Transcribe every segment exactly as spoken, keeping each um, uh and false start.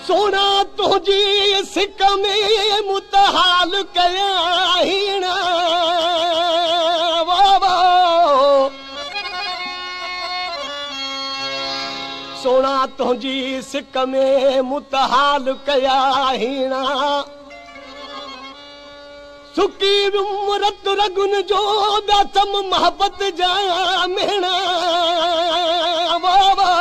सोना तुझी सिक में मुतहाल कया हीना बाबा सोना तुझी सिक में मुतहाल कया हीना सुकी उमरत रगुन जो दातम मोहब्बत जा मेहना बाबा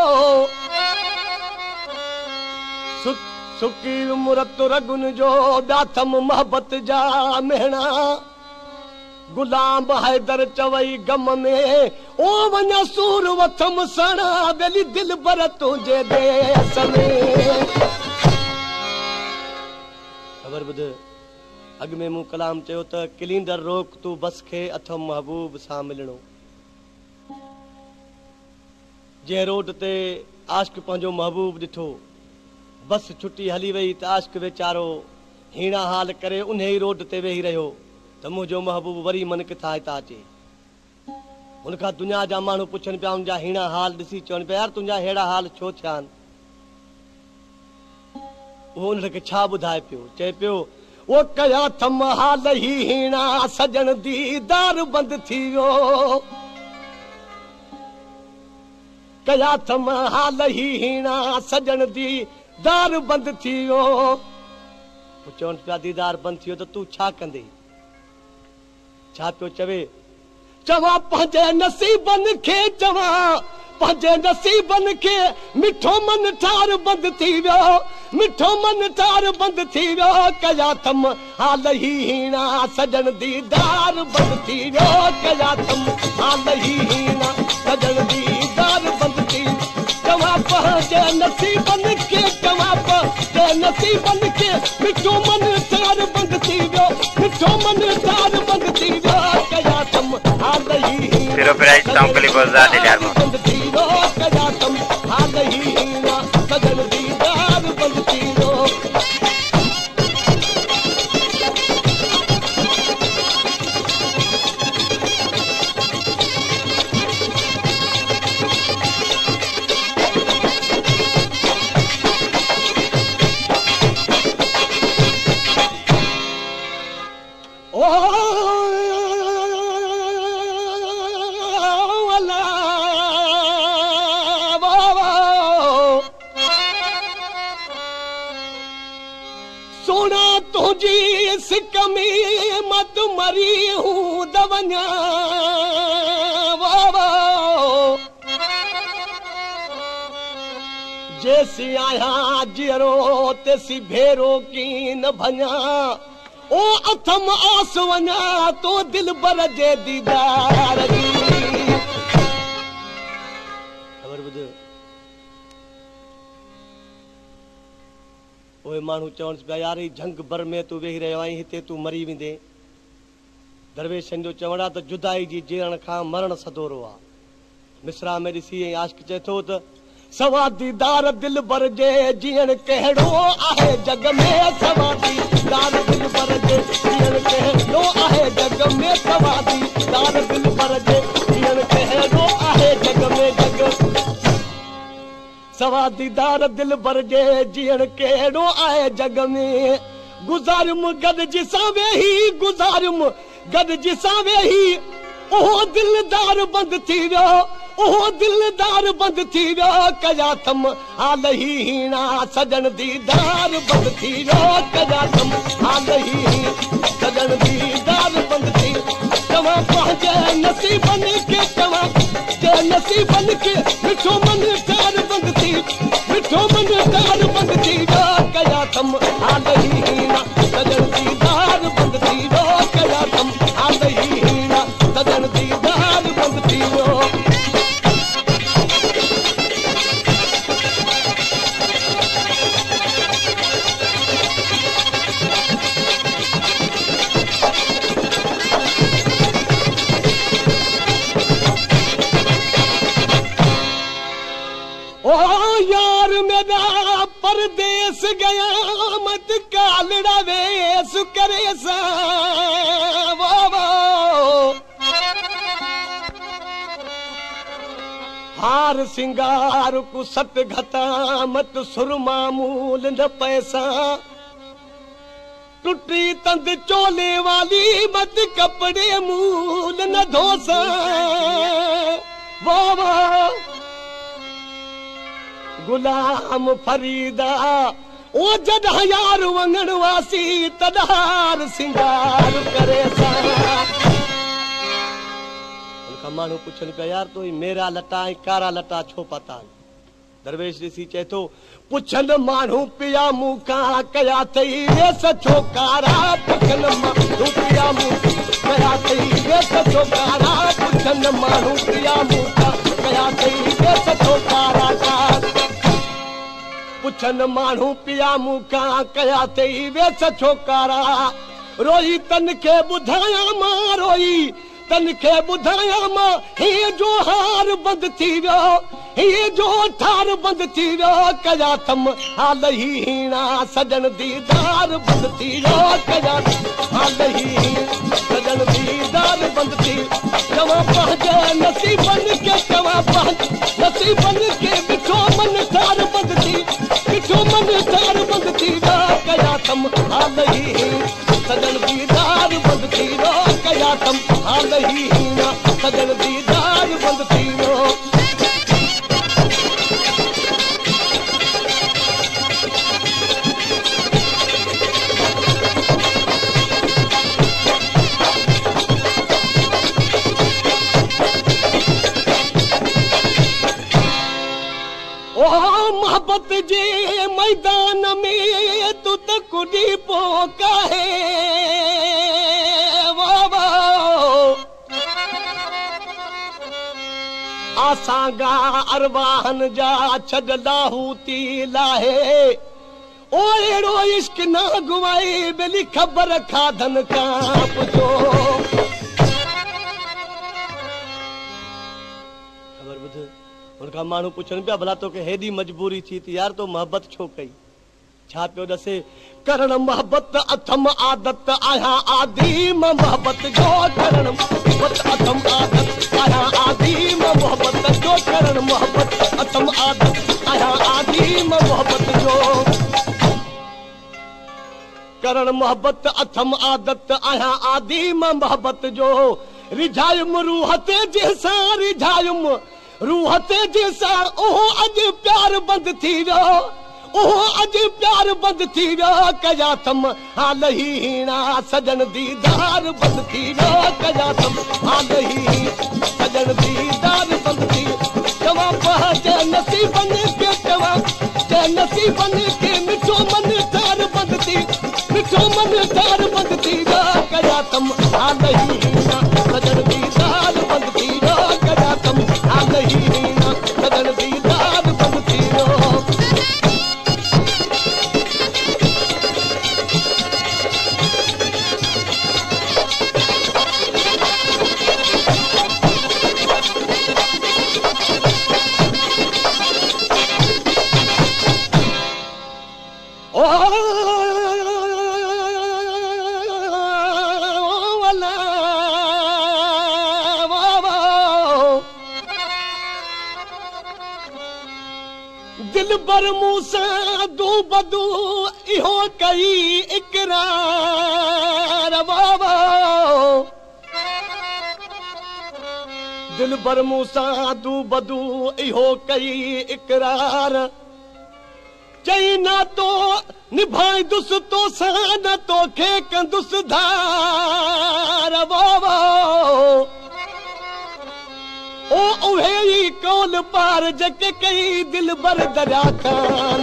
सुकी उमरत रगुन जो दातम मोहब्बत जा मेहना गुलाम हैदर चवई गम में ओ वञा सूर वथम सणा बेली दिल बर तुंहिंजे देस में ख़बर ॿुध अॻ में मूं कलाम चयो त किलींदर रोक तूं बस खे अथम महबूब सां मिलणो जंहिं रोड ते आशिक़ पंहिंजो महबूब ॾिठो बस छुटी हली वई त आशिक़ वीचारो हीणा हाल करे उन ई रोड ते वेही रहियो त मुंहिंजो महबूब वरी मन किथां हितां अचे हुन खां दुनिया जा माण्हू पुछनि पिया हुनजा हीणा हाल ॾिसी चवनि पिया यार तुंहिंजा अहिड़ा हाल छो थिया आहिनि उहो हुनखे छा ॿुधाए पियो चए पियो वो कया थम हाल ही हीणा सजन दीदार बंद थी वियो कया थम हाल ही हीणा सजन दीदार बंद थी वियो चवनि पिया दीदार बंद थी वियो त तूं छा कंदे छा पियो चवे चवां पंहिंजे नसीबनि खे चवां पंहिंजे नसीबनि खे मिठो मन ठार बंद थी वियो मिठो मन ठार बंद थी वियो कया थम हाल ही हीणा सजन दीदार बंद थी वियो कया थम हाल ही हीणा सजन दीदार बंद थी चवां पंहिंजे नसीबनि खे चवां पंहिंजे नसीबनि खे मिठो मन ठार बंद थी वियो मिठो मन ठार बंद थी वियो कया थम हाल ही हीणा बंद थी वियो कया थम हाल ही हीणा सजन दीदार बंद थी वियो सोना तुझी सिक में मत मरी हूं दवन्या बाबा जैसी आया जियरो तेसी भेरो की न भञा ओ अथम आस वञा तो दिल बर जे दीदार जी ख़बर ॿुध उहे माण्हू चवनि पिया यार ही झंग बर में तूं वेही रहियो आहीं हिते तूं मरी वेंदे दरवेशनि जो चवण आहे त जुदाई जी जीअण खां मरण सदोरो आहे मिसरा में ॾिसी ऐं आशिक़ चए थो त सवा दीदार दिल बर जे जीअण कहिड़ो आहे जग में सवा दीदार दिल बर जे जीअण कहिड़ो आहे जग में सवा दीदार दिल बर जे जीअण कहिड़ो आहे जग में जग सवा दीदार दिल बर जे जीअण कहिड़ो आहे जग में गुज़ारियुम गॾिजी सां वेही गुज़ारियुम गॾिजी सां वेही उहो दिलदार बंद थी वियो उहो दिलदार बंद थी वियो कया थम हाल ही हीणा सजन दीदार बंद थी वियो कया थम हाल ही सजन दीदार बंद थी चवां पंहिंजे नसीबनि खे चवां जे नसीबनि खे मिठो मन ठार बंद थी मिठो मन ठार बंद थी वियो कया थम हाल ही हीणा सजन दीदार बंद थी वियो कया थम हाल ही हीणा सजन दीदार बंद थी वियो ओ यार मेरा परदेस गया मत कालड़ा वेस करे सा हार सिंगार को सत घटा मत सुरमामूल न पैसा टुटी तंद चोले वाली मत कपड़े मूल न धोसा वाह वाह गुलाम फरीदा ओ जद यार वंगण वासी तदार सिंगार करे सा मानू पुछन पे यार तो मेरा लटा कारा लटा छो पता दरवेश ऋषि चए तो पुछन मानू पिया मुका कया थई वे सचो कारा पुछन मानू पिया मुका कया थई वे सचो कारा पुछन मानू पिया मुका कया थई वे सचो कारा का पुछन मानू पिया मुका कया थई वे सचो कारा रोई तन के बुधाया मां रोई तन के बुधाया मां ही जो हार बंद थी वियो ही जो ठार बंद थी वियो कया थम हाल ही हीना सजन दीदार बंद थी वियो कया हाल ही सजन दीदार बंद थी जवा पहुंचे नसीबन के जवा पहुंच नसीबन के बिठो मन तार बंद थी बिठो मन तार बंद थी वियो कया थम हाल ही सजन दीदार बंद थी वियो कया थम हाल ही हीना सजन दीदार बंद थी वियो मोहब्बत जे मैदान में तू त कुड़ी पोका है वाह आसांगा अरवाहन जा छड लाहूती लाहे ओ एड़ो इश्क ना गुवाई बेली खबर खाधन का पुछो खबर बुध उनका मानू पुछन पिया भला तो के हेडी मजबूरी थी थी यार तो मोहब्बत छो कई छा पियो दसे करण मोहब्बत अथम आदत आया आदि मोहब्बत जो करण मोहब्बत अथम आदत आया आदि मोहब्बत जो करण मोहब्बत अथम आदत आया आदि मोहब्बत जो करण मोहब्बत अथम आदत आया आदि मोहब्बत जो रिझायुम रूहत जैसा रिझायुम रूहत जैसा ओहो अज प्यार बंद थी वियो ओहो अज प्यार बंद थी वियो कया थम हाल ही हीना सजन दीदार बंद थी वियो कया थम हाल ही सजन दीदार बंद थी जवा पहुंचे नसीबन के जवा जे नसीबन के मिठो मन तार बंद थी मिठो मन तार बंद थी वियो कया थम हाल ही हीना सजन दीदार बंद थी वियो कया थम हाल ही हीना सजन दीदार बंद थी वियो दिल बर मूसा दू बदू इहो कई इकरार बाबा दिल बर मूसा दू बदू इहो कई इकरार चई ना तो निभाई दुस तो सा न तो खे कंदुस धार बाबा ओ उहे ही कौल पार जके कई दिल बर दरिया खान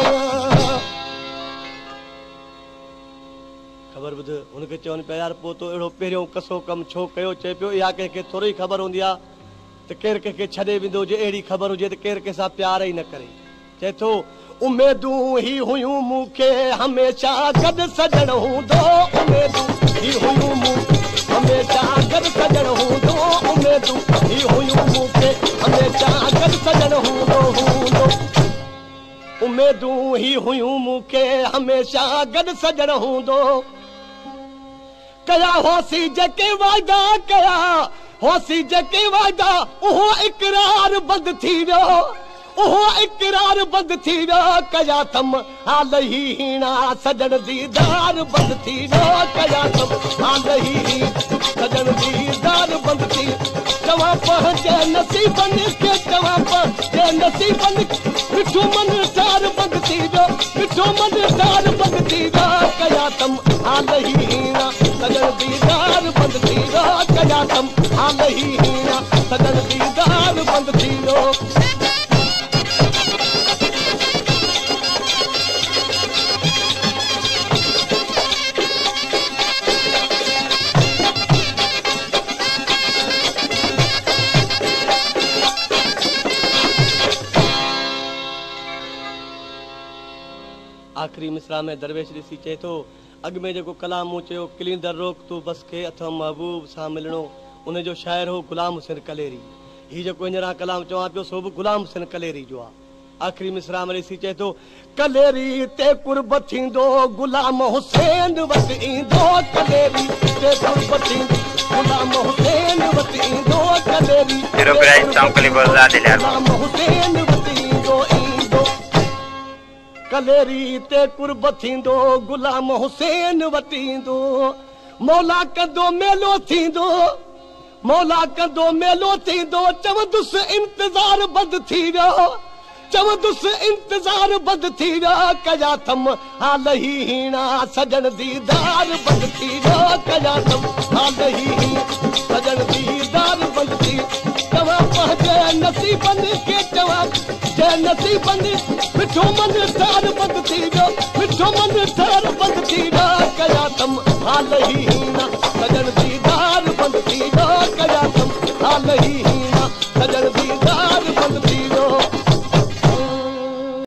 खबर बुध उनके चवन पे यार पो तो एड़ो पहिरियों कसो कम छो कयो चे पियो या के थोड़ी खबर होंदी आ त केर के छडे विंदो जे एड़ी खबर हुजे त केर के सा प्यार ही न करे चे तो उम्मीदूं ही हुयूं मूंखे हमेशा गद सजण हूंदो उम्मीदूं ही हुयूं मूंखे हमेशा गद सजण हूंदो उम्मीदूं ही हुयूं मूंखे हमेशा गद सजण हूंदो हूंदो उम्मीदूं ही हुयूं मूंखे हमेशा गद सजण हूंदो कया होसी जेके वाइदा कया होसी जेके वादा उहो इकरार बंद थी वियो उहो इकरार बंद थी वियो कया तम हाल ही हीणा सजण दीदार बंद थी वियो कया तम हाल ही सजण दीदार बंद थी चवां पंहिंजे नसीबनि खे चवां पंहिंजे नसीबनि मिठो मन तार बंद थी वियो मिठो मन तार बंद थी वियो कया तम हाल ही हीणा सजण दीदार बंद थी वियो कया तम हाल ही हीणा सजण दीदार बंद थी वियो आखिरी मिसरा में दरवेश ॾिसी चए थो अॻु में जेको कलाम मूं चयो किलींदर रोक तूं बस खे अथव महबूब सां मिलणो उनजो शाइर हो गुलाम हुसैन कलेरी हीउ जेको हींअर कलाम चवां पियो सो बि गुलाम हुसैन कलेरी जो आहे आखिरी मिसरा में ॾिसी चए थो कलेरी ते कुर्ब थींदो गुलाम हुसैन वटि ईंदो कलेरी ते कुर्ब थींदो गुलाम हुसैन वटि ईंदो कलेरी गुलाम हुसैन वटि ईंदो ईंदो कलेरी ते कुर्ब थींदो गुलाम हुसैन वटि ईंदो मौला कंदो मेलो थींदो मौला कंदो मेलो थींदो चवंदुसि इंतज़ार बंदि थी वियो चवंदुसि इंतज़ार बंदि थी वियो कया थम हाल ही हीणा सजण दीदार बंदि थी वियो कया थम हाल ही सजण दीदार बंदि थी चवां पंहिंजे नसीबनि खे चवां जे नसीबनि मिठो मन तार बंदि थी वियो मिठो मन तार बंदि थी वियो कया थम हाल ही